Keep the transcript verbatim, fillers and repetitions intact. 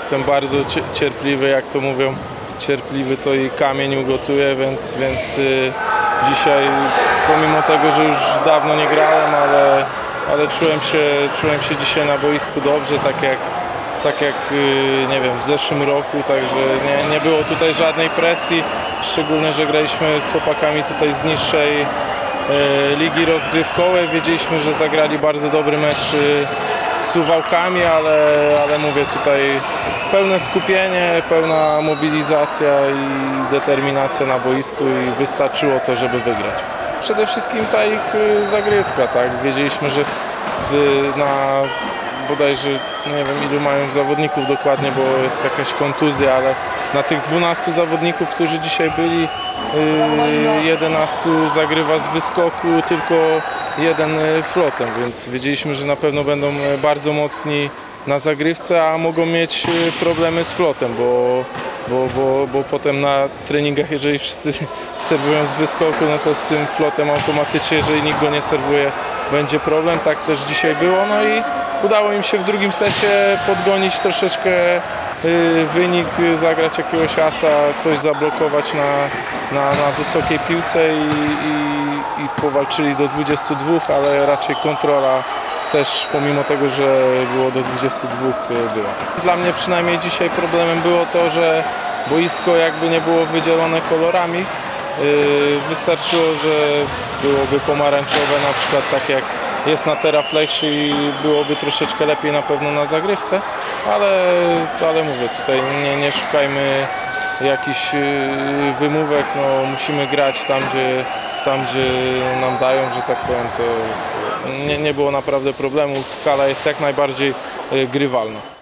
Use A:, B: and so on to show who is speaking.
A: jestem bardzo cierpliwy, jak to mówią, cierpliwy to i kamień ugotuje, więc, więc y, dzisiaj, pomimo tego, że już dawno nie grałem, ale, ale czułem się, czułem się dzisiaj na boisku dobrze, tak jak, tak jak y, nie wiem, w zeszłym roku, także nie, nie było tutaj żadnej presji, szczególnie, że graliśmy z chłopakami tutaj z niższej ligi rozgrywkowej. Wiedzieliśmy, że zagrali bardzo dobry mecz z Suwałkami, ale, ale mówię tutaj pełne skupienie, pełna mobilizacja i determinacja na boisku i wystarczyło to, żeby wygrać. Przede wszystkim ta ich zagrywka, tak? Wiedzieliśmy, że w, w, na bodajże, nie wiem ilu mają zawodników dokładnie, bo jest jakaś kontuzja, ale na tych dwunastu zawodników, którzy dzisiaj byli, jedenastu zagrywa z wyskoku, tylko jeden flotem, więc wiedzieliśmy, że na pewno będą bardzo mocni na zagrywce, a mogą mieć problemy z flotem, bo, bo, bo, bo potem na treningach, jeżeli wszyscy serwują z wyskoku, no to z tym flotem automatycznie, jeżeli nikt go nie serwuje, będzie problem. Tak też dzisiaj było, no i udało im się w drugim secie podgonić troszeczkę wynik, zagrać jakiegoś asa, coś zablokować na, na, na wysokiej piłce i, i, i powalczyli do dwudziestu dwóch, ale raczej kontrola też, pomimo tego, że było do dwudziestu dwóch, była. Dla mnie przynajmniej dzisiaj problemem było to, że boisko jakby nie było wydzielone kolorami. Wystarczyło, że byłoby pomarańczowe, na przykład tak jak jest na Teraflexie i byłoby troszeczkę lepiej na pewno na zagrywce, ale, ale mówię, tutaj nie, nie szukajmy jakichś wymówek, no, musimy grać tam gdzie, tam, gdzie nam dają, że tak powiem, to, to nie, nie było naprawdę problemu, Kala jest jak najbardziej grywalna.